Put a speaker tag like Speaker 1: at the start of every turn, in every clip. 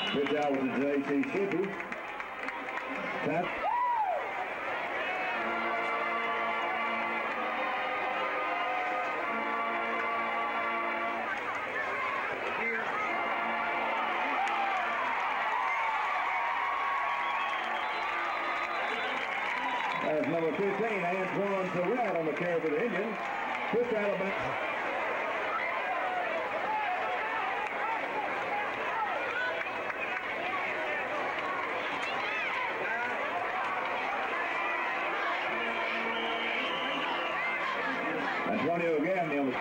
Speaker 1: Pitch out with the J.C. Shippey. Tap. That's number 15, Antoine Surratt on the carry for the Indians. Pitch out of back. Antonio Gaffney on the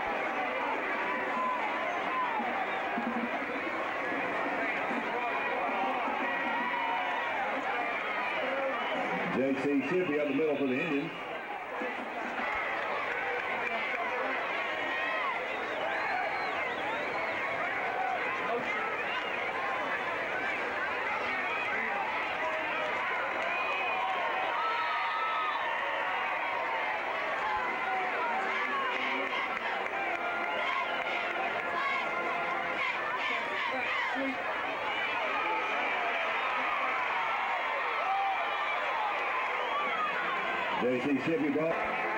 Speaker 1: J.C. Shippey up the middle for the Indians. J.C. Shippey ball.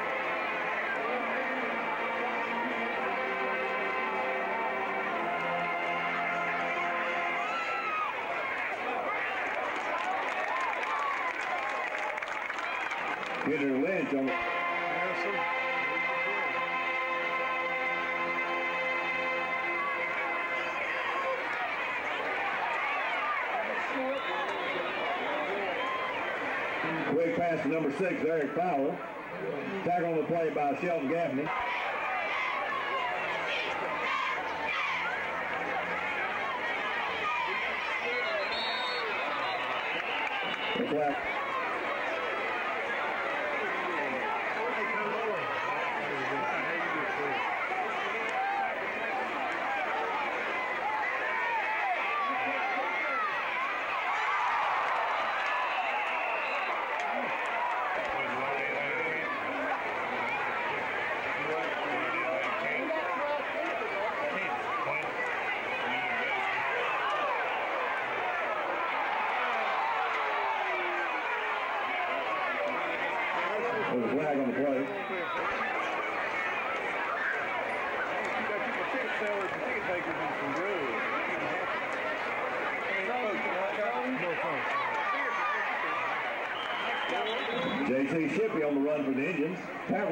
Speaker 1: Peter Lynch on the quick pass to number 6, Eric Fowler. Tackle on the play by Shelton Gaffney. The flag. There's a flag on the play. J.C. Shippey on the run for the Indians. Tackle.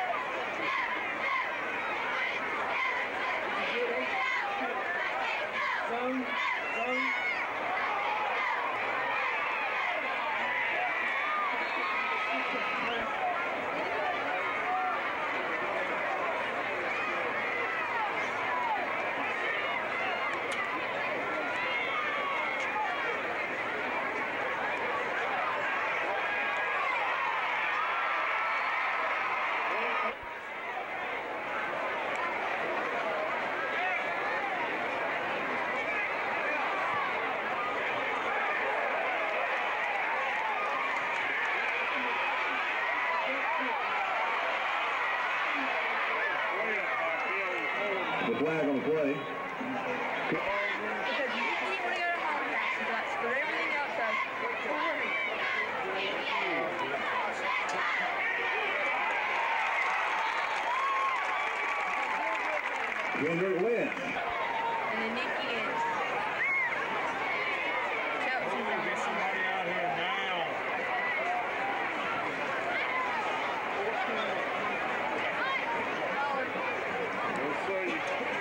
Speaker 1: The flag on the play. Kendrick Lynch.
Speaker 2: And then Nikki is.
Speaker 3: Get somebody out here now. We'll see.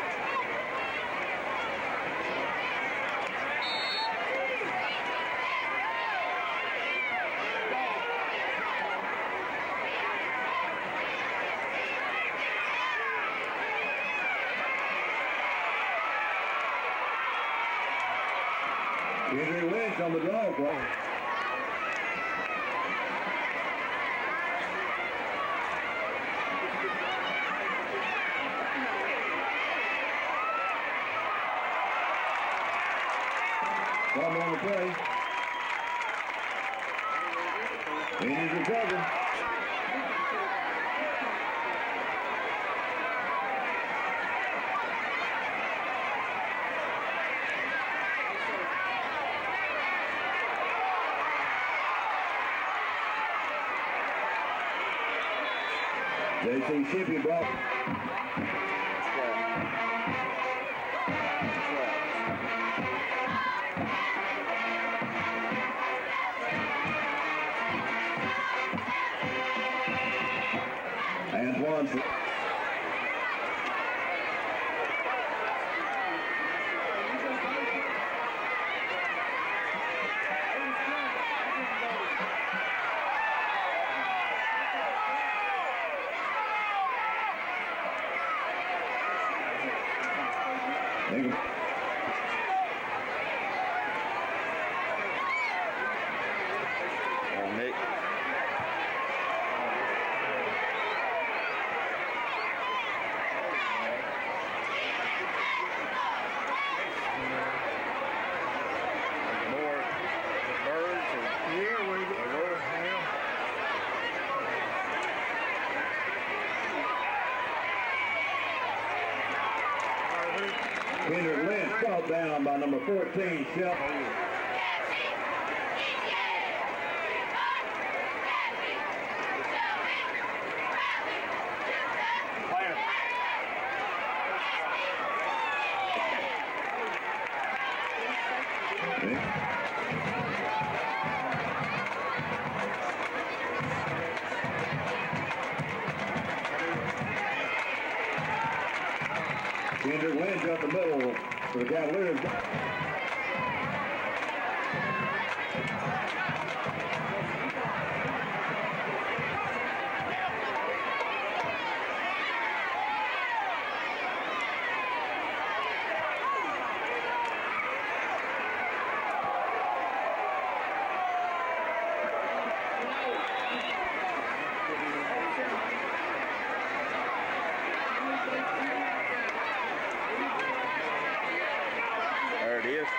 Speaker 1: Kendrick Lynch on the draw play. Ball on the play. Indians recover. J.C. Shippey brought. Antoine.
Speaker 3: Nick. More birds or
Speaker 1: Kendrick Lynch brought down by number 14, Shep. Kendrick Lynch up the middle for the Cavaliers.
Speaker 3: there it is.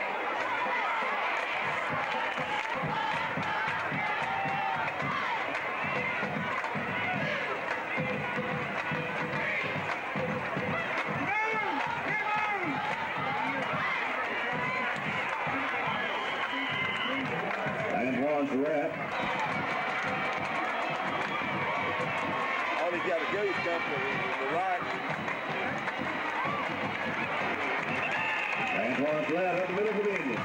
Speaker 1: Antoine Surratt.
Speaker 3: All he's got to go is come to the right.
Speaker 1: Antoine Surratt up the middle for the Indians.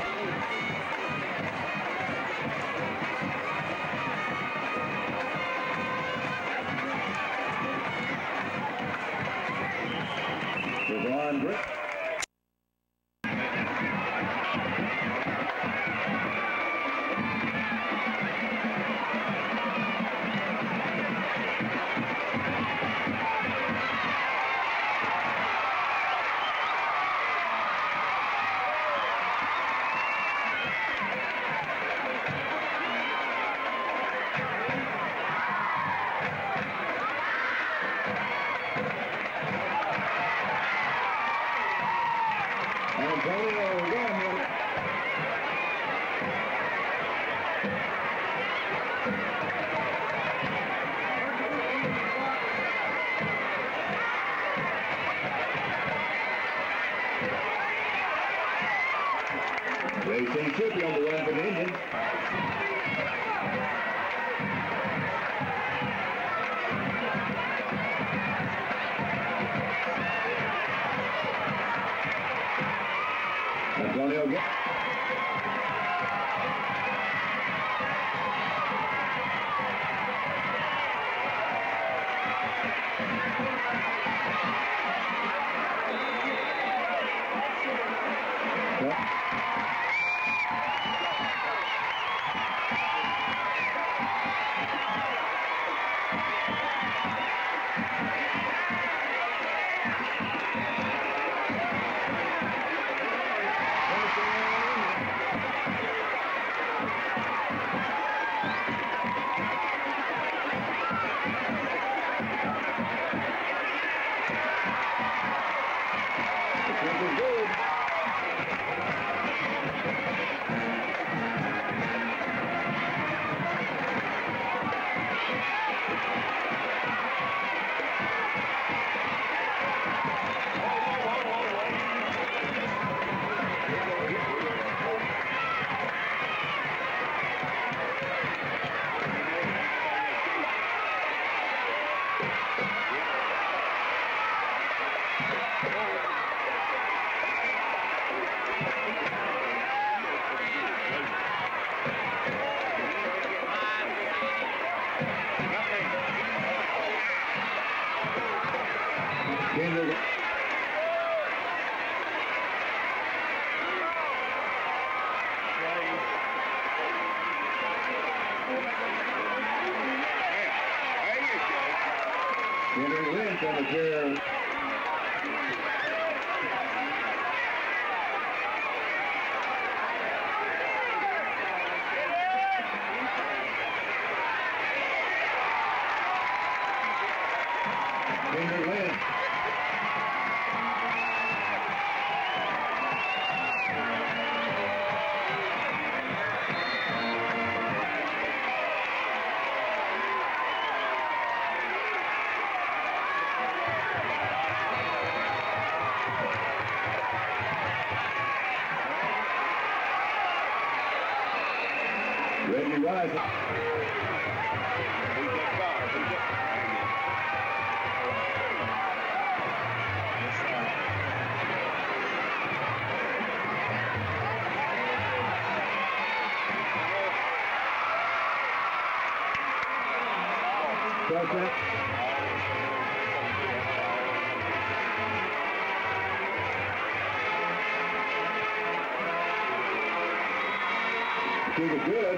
Speaker 1: Devon Britt. Antonio Dorman. J.C. Shippey on the run for the Indians. Antonio again. This is good. pitch on the chair. Senior Lynch. Reggie Rice. Keep it good.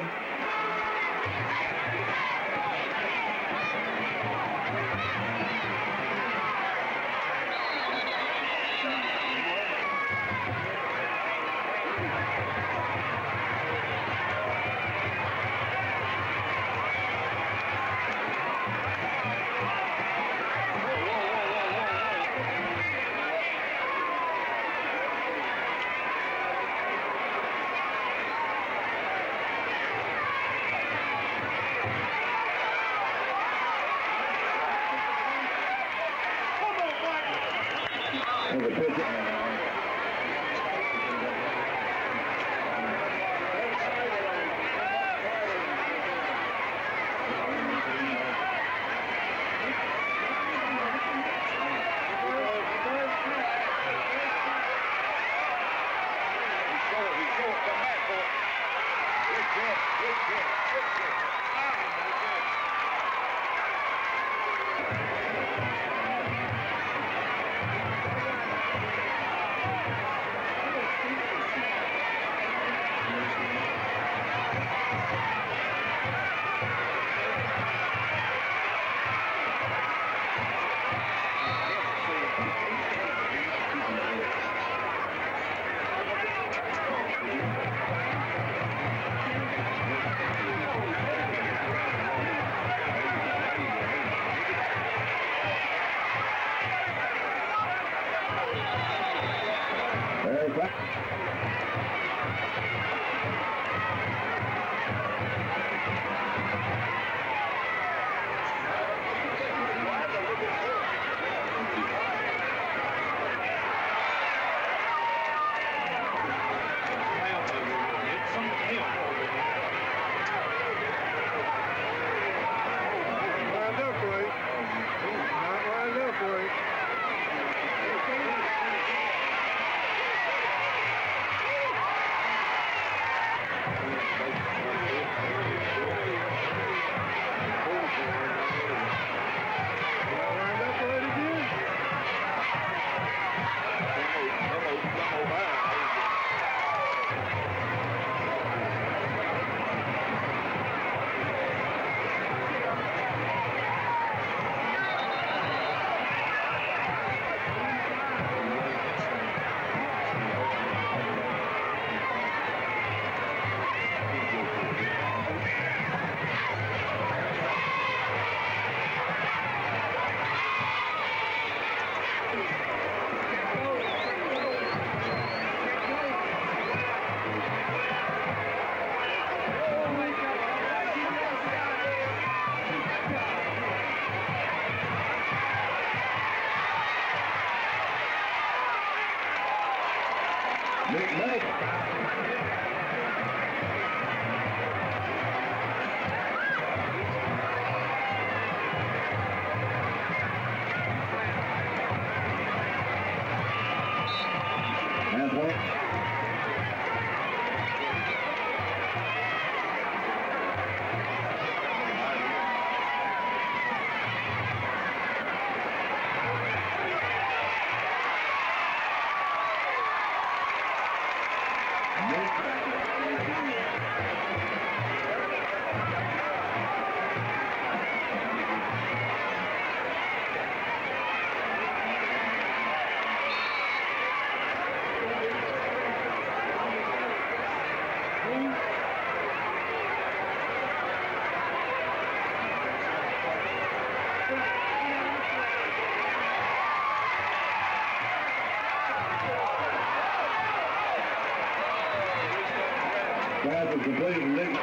Speaker 1: Pass is completed to Nick.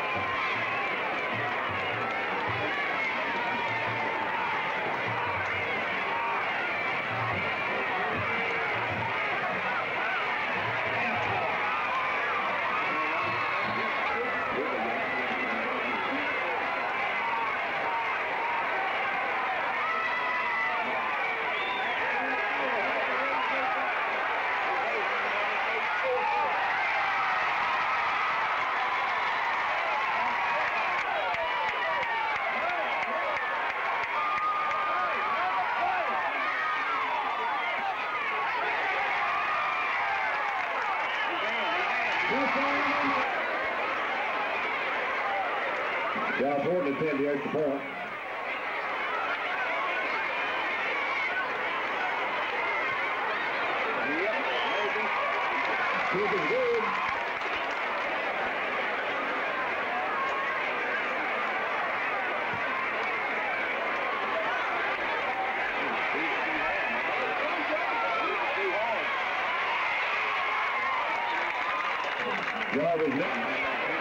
Speaker 1: Dallas Horton attend the extra point. Kick is good. Jarvis Nick.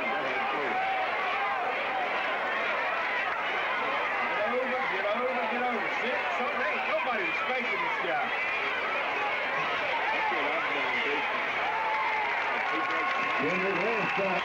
Speaker 3: Nobody respecting this guy. That's what I'm going to do.
Speaker 1: Denver Lynch shot.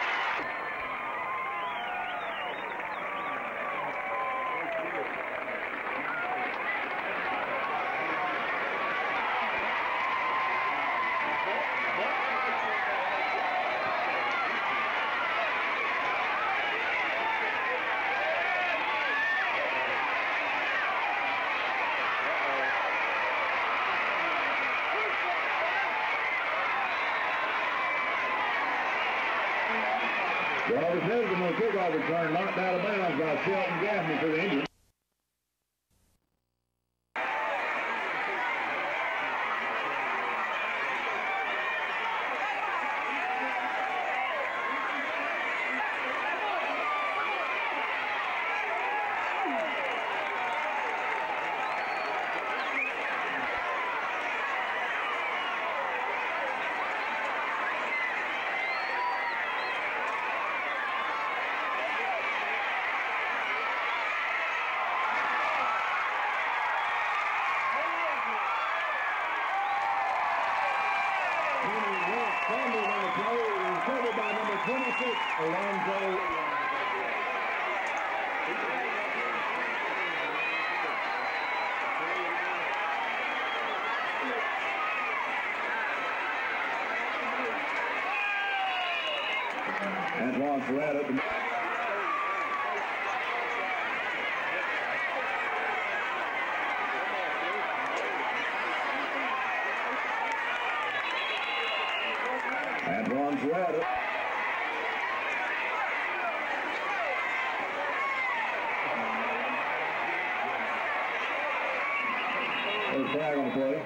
Speaker 1: Jarvis Nielsen on the kickoff return, knocked out of bounds by Shelton Gaffney for the Indians. Fumbled on the play, recovered by number 26, Alonzo. Antoine Ferretta. Antoine Ferretta. There's a flag on the play.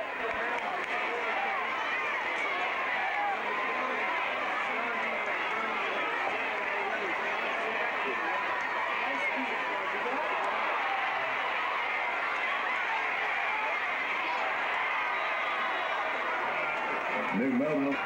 Speaker 1: Nick Melvin.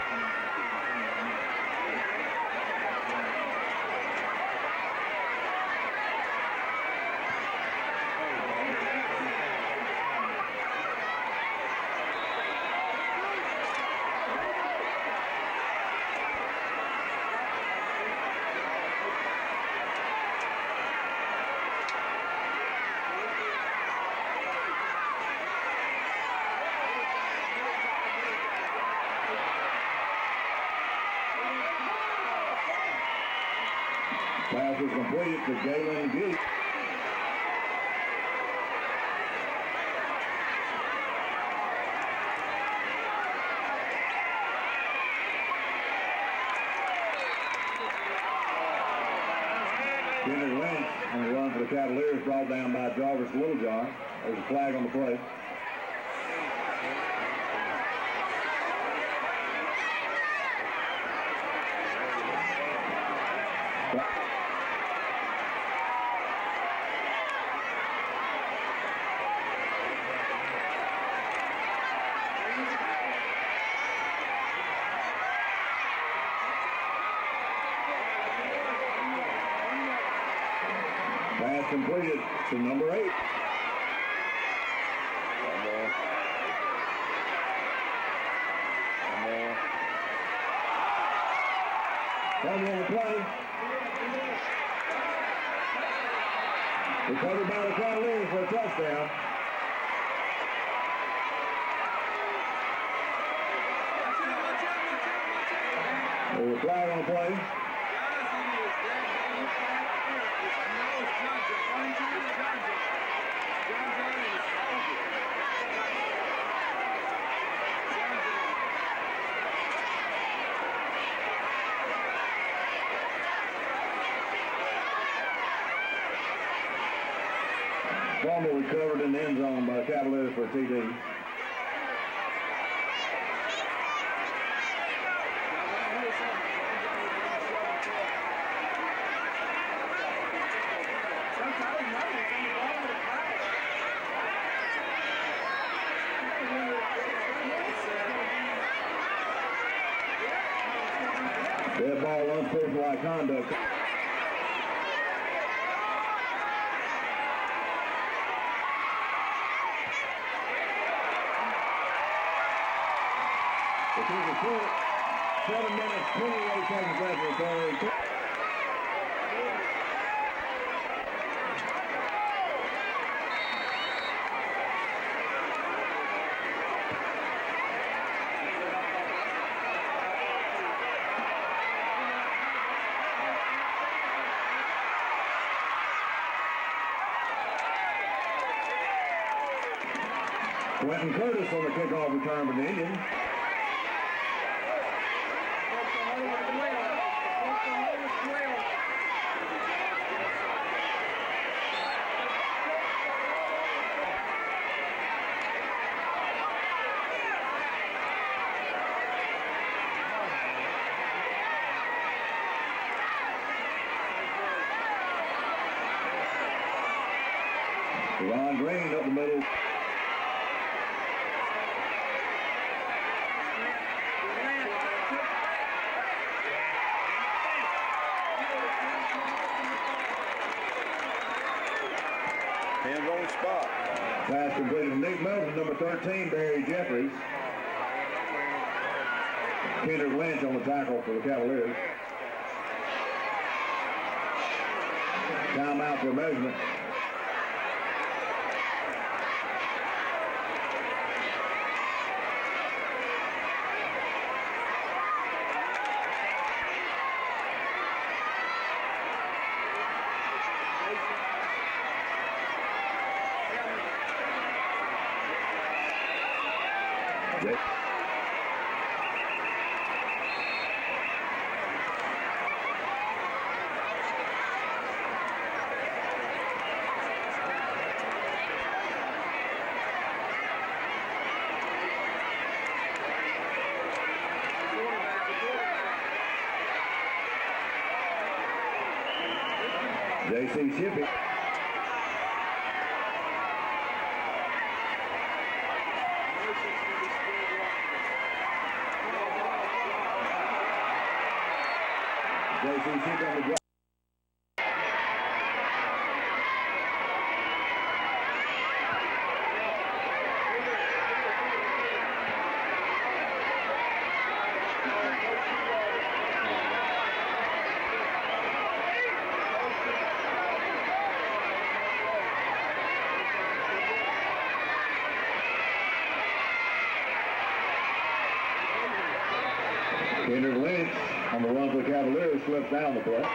Speaker 1: Pass is completed to Galen Geek. Kenny Lynch on the run for the Cavaliers, brought down by Jarvis Littlejohn. There's a flag on the play. Pass completed to number 8. Fumble on the play. Recovered by the Cavaliers for a touchdown. There's a flag on the play. Fumble recovered in the end zone by the Cavaliers for a TD. That ball unsportsmanlike conduct. It is a short 7 minutes, 28 seconds left in the third. Quentin Curtis on the kickoff return for the Indians. Ron Green up the middle.
Speaker 3: Hands on the spot.
Speaker 1: Pass completed to Nick Melton, number 13, Barry Jeffries. Kendrick Lynch on the tackle for the Cavaliers. Timeout for measurement. J.C. Shippey. J.C. Shippey on the drop. Kendrick Lynch on the run for the Cavaliers slips down the play.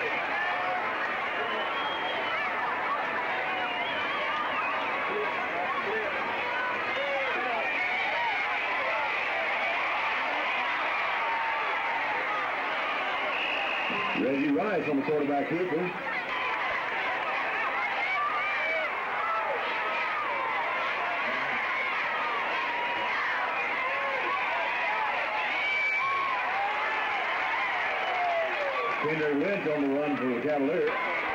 Speaker 1: Reggie Rice on the quarterback keeper. Kendrick Lynch on the run for the Cavaliers.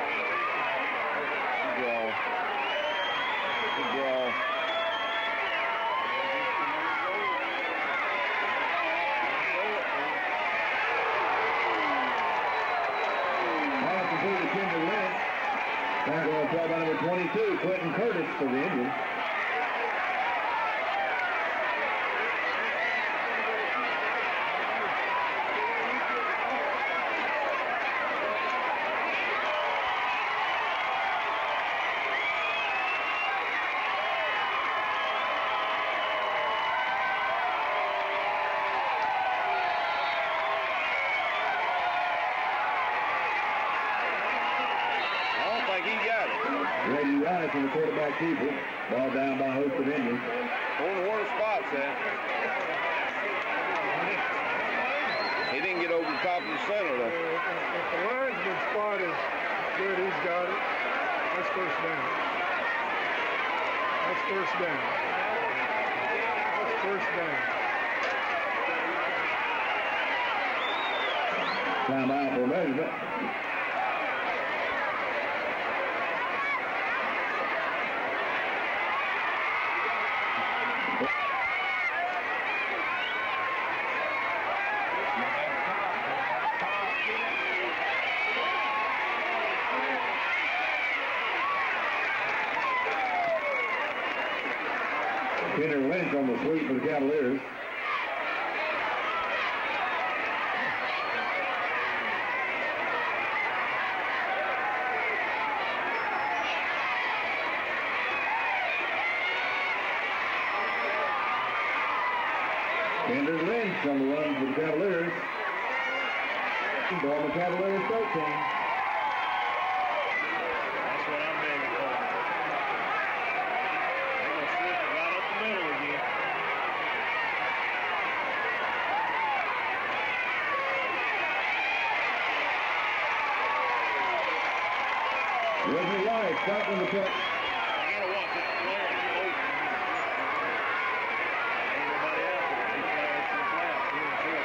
Speaker 3: Good ball. Good ball.
Speaker 1: Pass completed to Kendrick Lynch. Now going to play by number 22, Quentin Curtis for the Indians. From the quarterback keeper. Ball down by host of Indians.
Speaker 3: On the worst spots, that. He didn't get over the top of the center, though.
Speaker 4: If the linesman spot is good, he's got it. That's first down. That's first down. That's first down.
Speaker 1: Time out for measurement. Kenner Lynch on the sweep for the Cavaliers. Kenner Lynch on the run for the Cavaliers. Dorman Cavaliers 13.
Speaker 3: That's what I'm begging for. They're going to slip it right up the middle again.
Speaker 1: Reggie White stopping the play.
Speaker 3: I got to watch this player get open. Ain't nobody out there. He flies to the flat. Here in short.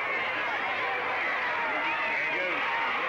Speaker 3: There he goes.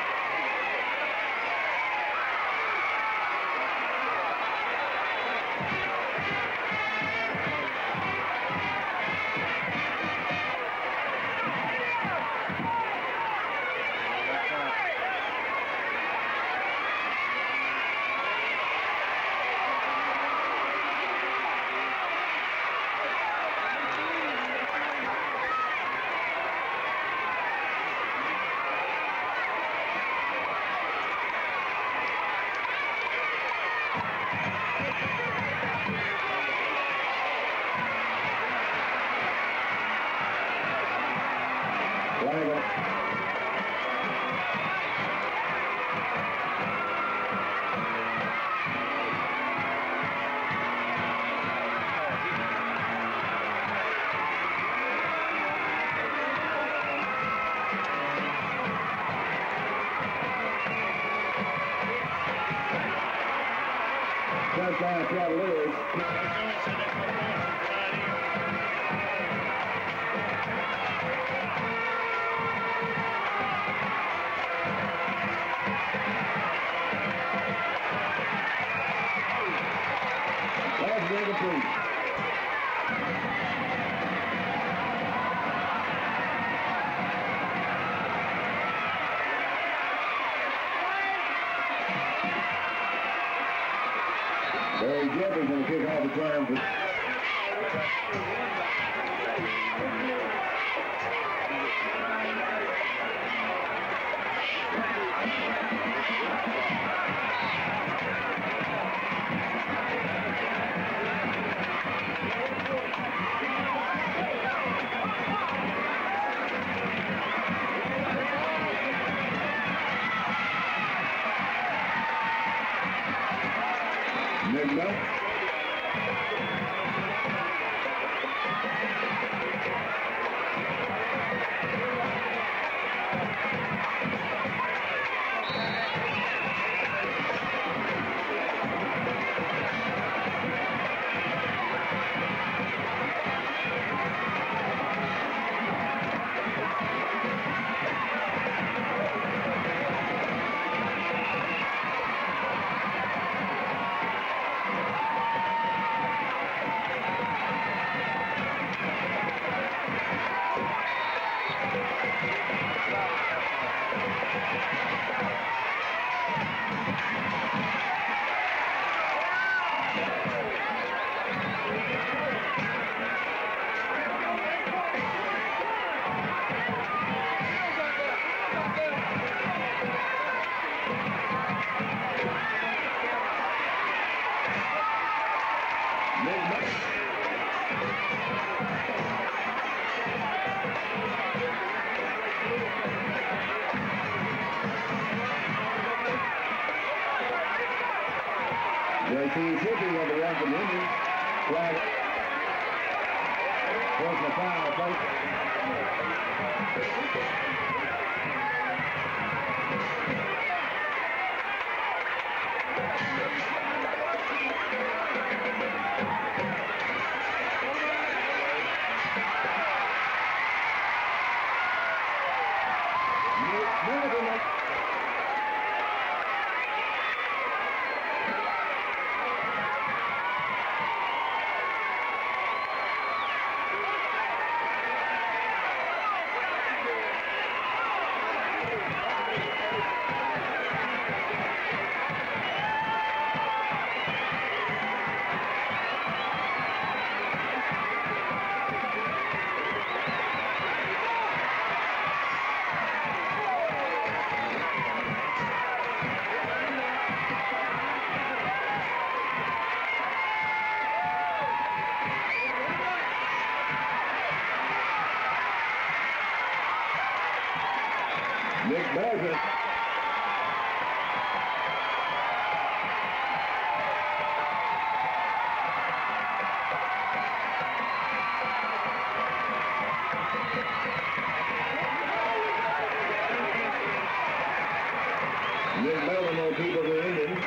Speaker 1: Touchdown Cavaliers. That's incomplete. Barry Jeffers going to kick off the return for Nick Bell. JT Shipping on the run from the Indians. Flag. Personal foul, folks. Nick Bassett. Nick Melvin on people for the Indians.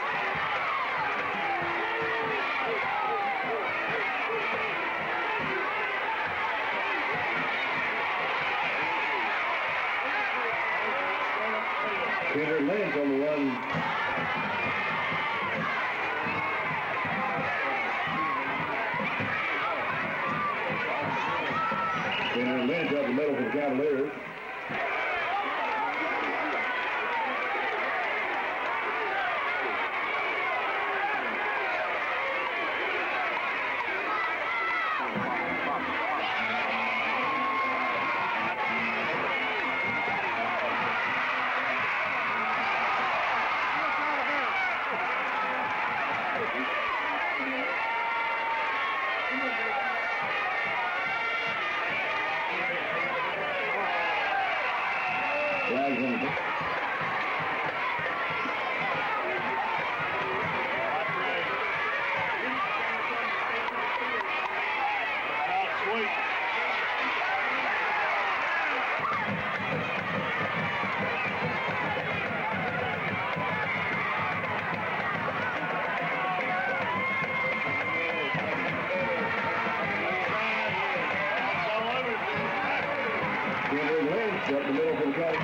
Speaker 1: Peter Lynch on the run. Peter Lynch up the middle for the Cavaliers. Up the middle for the cut.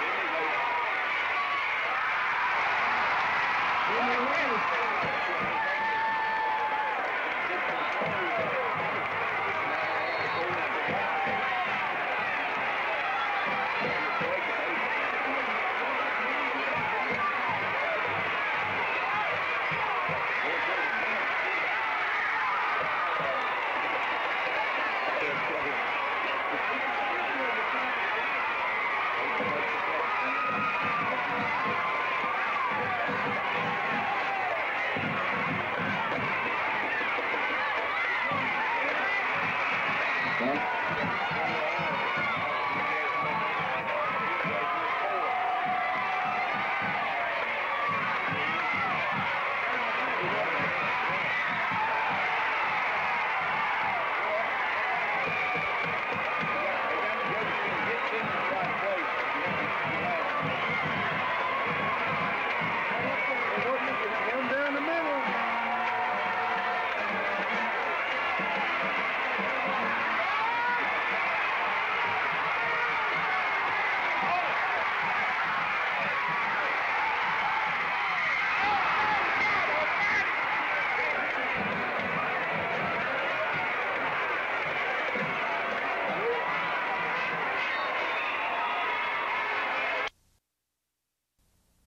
Speaker 4: Thank you.